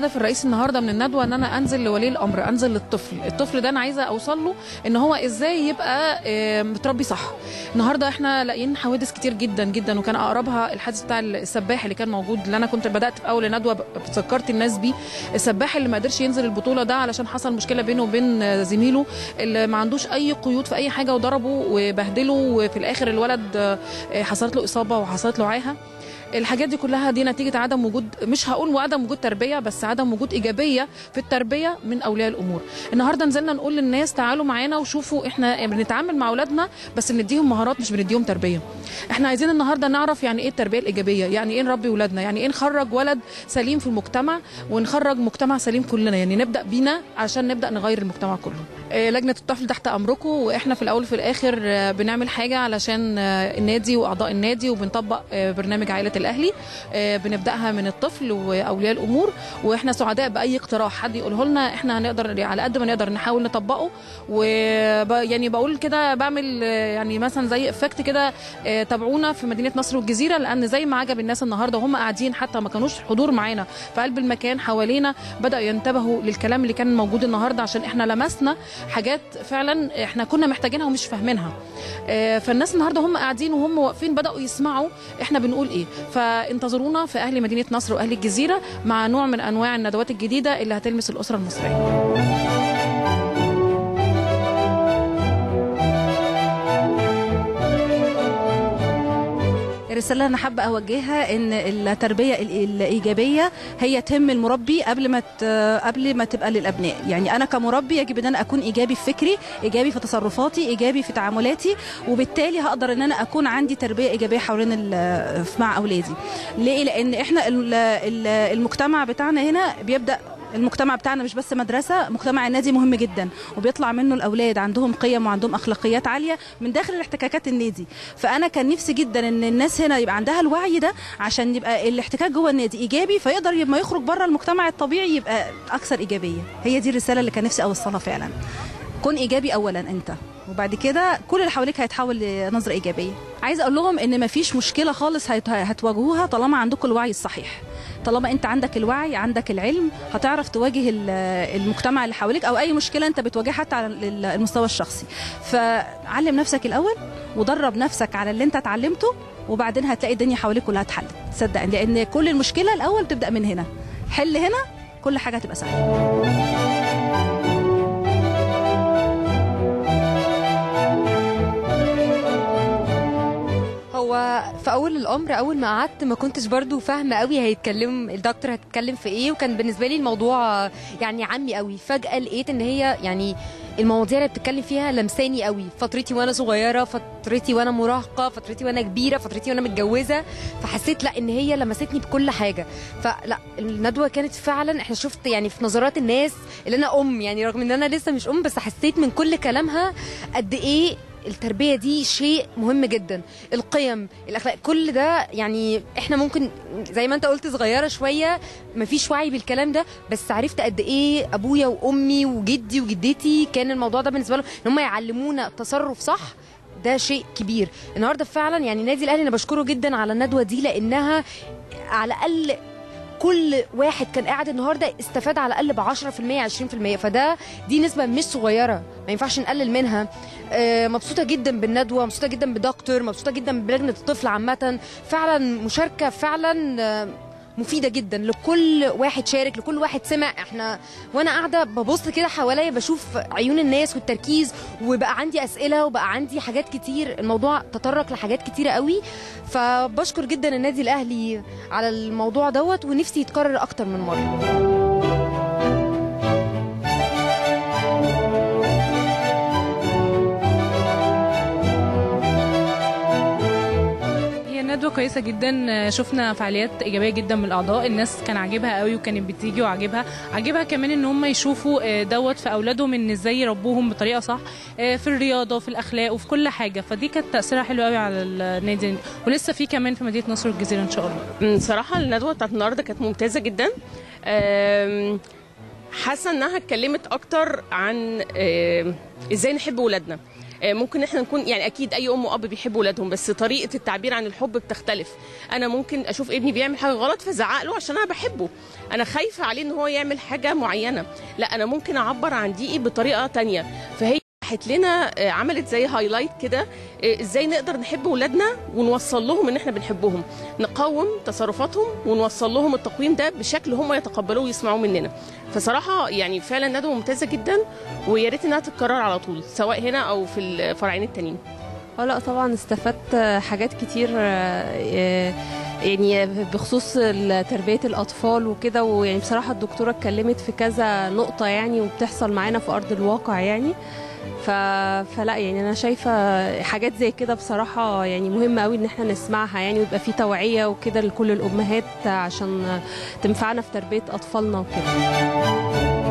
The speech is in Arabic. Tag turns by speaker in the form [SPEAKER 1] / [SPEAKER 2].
[SPEAKER 1] الهدف الرئيسي النهارده من الندوه ان انا انزل لولي الامر، انزل للطفل. الطفل ده انا عايزه اوصل له ان هو ازاي يبقى متربي صح. النهارده احنا لاقيين حوادث كتير جدا جدا، وكان اقربها الحادث بتاع السباح اللي كان موجود، اللي انا كنت بدات في اول ندوه فكرت الناس بيه. السباح اللي ما قدرش ينزل البطوله ده علشان حصل مشكله بينه وبين زميله اللي ما عندوش اي قيود في اي حاجه، وضربه وبهدله، وفي الاخر الولد حصلت له اصابه وحصلت له عاهه. الحاجات دي كلها دي نتيجه عدم وجود، مش هقول عدم وجود تربيه، بس عدم وجود ايجابيه في التربيه من اولياء الامور. النهارده نزلنا نقول للناس تعالوا معانا وشوفوا احنا بنتعامل مع اولادنا بس بنديهم مهارات مش بنديهم تربيه. احنا عايزين النهارده نعرف يعني ايه التربيه الايجابيه، يعني ايه نربي اولادنا، يعني ايه نخرج ولد سليم في المجتمع ونخرج مجتمع سليم كلنا، يعني نبدا بينا عشان نبدا نغير المجتمع كله. لجنه الطفل تحت امركم، واحنا في الاول وفي الاخر بنعمل حاجه علشان النادي واعضاء النادي، وبنطبق برنامج عائله الاهلي. بنبداها من الطفل واولياء الامور، واحنا سعداء باي اقتراح حد يقوله لنا، احنا هنقدر على قد ما نقدر نحاول نطبقه. ويعني بقول كده بعمل يعني مثلا زي افكت كده، تابعونا في مدينه نصر والجزيره، لان زي ما عجب الناس النهارده وهم قاعدين حتى ما كانوش حضور معانا في قلب المكان حوالينا، بداوا ينتبهوا للكلام اللي كان موجود النهارده، عشان احنا لمسنا حاجات فعلا احنا كنا محتاجينها ومش فاهمينها. فالناس النهارده هم قاعدين وهم واقفين بداوا يسمعوا احنا بنقول ايه. فانتظرونا في اهل مدينه نصر واهل الجزيره مع نوع من انواع الندوات الجديده اللي هتلمس الاسره المصريه.
[SPEAKER 2] الرسالة اللي أنا حابة أوجهها إن التربية الإيجابية هي تهم المربي قبل ما تبقى للأبناء. يعني أنا كمربي يجب إن أنا أكون إيجابي في فكري، إيجابي في تصرفاتي، إيجابي في تعاملاتي، وبالتالي هقدر إن أنا أكون عندي تربية إيجابية حوالين مع أولادي. ليه؟ لأن إحنا المجتمع بتاعنا هنا بيبدأ، المجتمع بتاعنا مش بس مدرسة، مجتمع النادي مهم جدا، وبيطلع منه الأولاد عندهم قيم وعندهم أخلاقيات عالية من داخل الاحتكاكات النادي. فأنا كان نفسي جدا إن الناس هنا يبقى عندها الوعي ده، عشان يبقى الاحتكاك جوه النادي إيجابي، فيقدر لما يخرج بره المجتمع الطبيعي يبقى أكثر إيجابية. هي دي الرسالة اللي كان نفسي أوصلها فعلا. كن إيجابي أولا أنت، وبعد كده كل اللي حواليك هيتحول لنظرة إيجابية. عايزة أقول لهم إن مفيش مشكلة خالص هتواجهوها طالما عندكم الوعي الصحيح. طالما انت عندك الوعي، عندك العلم، هتعرف تواجه المجتمع اللي حواليك او اي مشكله انت بتواجهها حتى على المستوى الشخصي. فعلم نفسك الاول ودرب نفسك على اللي انت اتعلمته، وبعدين هتلاقي الدنيا حواليك كلها اتحلت، صدقني، لان كل المشكله الاول بتبدا من هنا. حل هنا كل حاجه هتبقى سهله.
[SPEAKER 3] هو في اول الامر اول ما قعدت ما كنتش برضو فاهمه قوي الدكتور هتتكلم في ايه، وكان بالنسبه لي الموضوع يعني عامي قوي. فجاه لقيت ان هي يعني المواضيع اللي بتتكلم فيها لمساني قوي، فترتي وانا صغيره، فترتي وانا مراهقه، فترتي وانا كبيره، فترتي وانا متجوزه. فحسيت لا ان هي لمستني بكل حاجه. فلا الندوه كانت فعلا، احنا شفت يعني في نظرات الناس اللي انا يعني رغم ان انا لسه مش بس حسيت من كل كلامها قد ايه التربية دي شيء مهم جدا. القيم، الأخلاق، كل ده يعني احنا ممكن زي ما انت قلت صغيرة شوية مفيش وعي بالكلام ده، بس عرفت قد ايه ابويا وامي وجدي وجدتي كان الموضوع ده بالنسبة لهم ان هم يعلمونا التصرف صح. ده شيء كبير. النهارده فعلا يعني نادي الاهلي انا بشكره جدا على الندوة دي، لانها على الاقل كل واحد كان قاعد النهارده استفاد على الاقل ب 10% 20%، دي نسبه مش صغيره ما ينفعش نقلل منها. مبسوطه جدا بالندوه، مبسوطه جدا بدكتور، مبسوطه جدا بلجنه الطفل عامه. فعلا مشاركه فعلا مفيده جدا لكل واحد شارك، لكل واحد سمع. احنا وانا قاعده ببص كده حواليا بشوف عيون الناس والتركيز، وبقى عندي اسئله وبقى عندي حاجات كتير. الموضوع تطرق لحاجات كتيره قوي. فبشكر جدا النادي الاهلي على الموضوع دوت، ونفسي يتكرر اكتر من مره.
[SPEAKER 4] ندوة كويسة جدا، شفنا فعاليات إيجابية جدا من الأعضاء، الناس كان عاجبها قوي وكانت بتيجي وعاجبها كمان إن هم يشوفوا دوت في أولادهم، إن إزاي يربوهم بطريقة صح في الرياضة وفي الأخلاق وفي كل حاجة. فدي كانت تأثيرها حلو قوي على النادي، ولسه في كمان في مدينة نصر والجزيرة إن شاء الله.
[SPEAKER 5] صراحة الندوة بتاعت النهاردة كانت ممتازة جدا. حاسة إنها اتكلمت أكتر عن إزاي نحب ولادنا. ممكن احنا نكون يعني اكيد اي ام واب بيحبوا ولادهم، بس طريقه التعبير عن الحب بتختلف. انا ممكن اشوف ابني بيعمل حاجه غلط فزعق له عشان انا بحبه، انا خايفه عليه ان هو يعمل حاجه معينه، لا انا ممكن اعبر عن ضيقي بطريقه تانية. فهي فتحت لنا عملت زي هايلايت كده ازاي نقدر نحب ولادنا ونوصل لهم ان احنا بنحبهم، نقوم تصرفاتهم ونوصل لهم التقويم ده بشكل هم يتقبلوه ويسمعوه مننا. فصراحه يعني فعلا ندوه ممتازه جدا، ويا ريت انها تتكرر على طول سواء هنا او في الفرعين التانيين.
[SPEAKER 6] لا طبعا استفدت حاجات كتير يعني بخصوص تربية الأطفال وكده، ويعني بصراحة الدكتورة اتكلمت في كذا نقطة يعني وبتحصل معانا في أرض الواقع يعني. فلا يعني أنا شايفة حاجات زي كده بصراحة يعني مهمة قوي إن احنا نسمعها يعني، ويبقى في توعية وكده لكل الأمهات عشان تنفعنا في تربية أطفالنا وكده.